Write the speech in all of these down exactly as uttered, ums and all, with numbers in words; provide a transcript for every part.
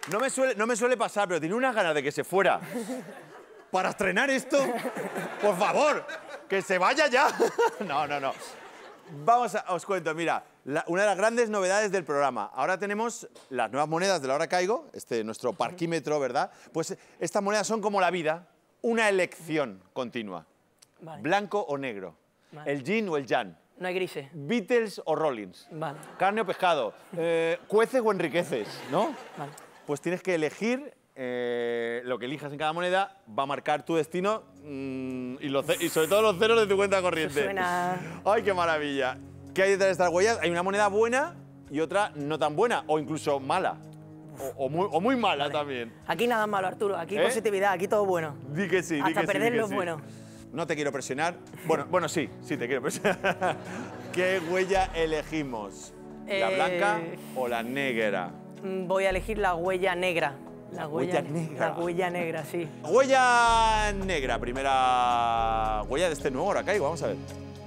No me, suele, no me suele pasar, pero tiene unas ganas de que se fuera. Para estrenar esto, por favor, que se vaya ya. No, no, no. Vamos a, os cuento, mira, la, una de las grandes novedades del programa. Ahora tenemos las nuevas monedas de la hora caigo, este nuestro parquímetro, ¿verdad? Pues estas monedas son como la vida, una elección continua. Vale. Blanco o negro. Vale. El yin o el yang. No hay grises. Beatles o Rollins. Vale. Carne o pescado. Eh, cueces o enriqueces, ¿no? Vale. Pues tienes que elegir eh, lo que elijas en cada moneda, va a marcar tu destino mmm, y, los, y sobre todo los ceros de tu cuenta corriente. Eso suena... ¡Ay, qué maravilla! ¿Qué hay detrás de estas huellas? Hay una moneda buena y otra no tan buena, o incluso mala. O, o, muy, o muy mala vale. también. Aquí nada malo, Arturo. Aquí ¿Eh? positividad, aquí todo bueno. Di que sí, Hasta di que perder sí, lo sí. bueno. No te quiero presionar. Bueno, bueno, sí, sí te quiero presionar. ¿Qué huella elegimos? ¿La eh... blanca o la negra? Voy a elegir la huella negra. La huella, huella negra. La huella negra, sí. Huella negra, primera huella de este nuevo Hora Caigo. Vamos a ver.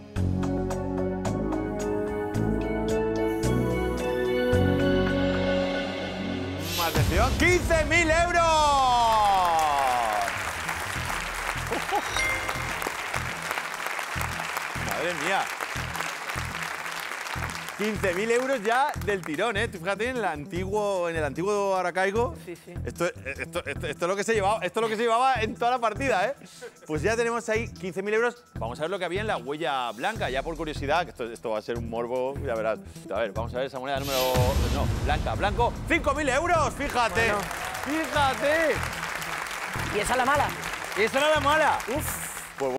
Atención, quince mil euros. Madre mía. quince mil euros ya del tirón, ¿eh? Tú fíjate en el antiguo, en el antiguo Ahora Caigo. Sí, sí. Esto, esto, esto, esto, es lo que se llevaba, esto es lo que se llevaba en toda la partida, ¿eh? Pues ya tenemos ahí quince mil euros. Vamos a ver lo que había en la huella blanca, ya por curiosidad, que esto, esto va a ser un morbo, ya verás. A ver, vamos a ver esa moneda número... No, blanca, blanco. cinco mil euros, fíjate. Bueno. Fíjate. ¿Y esa es la mala? Y esa era la mala. Uf.